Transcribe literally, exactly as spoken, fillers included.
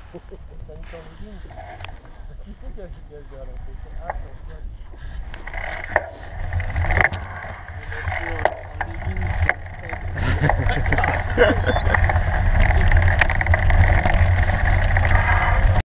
Qui c'est qui a qui a joué à lancer? Ah, c'est Antoine.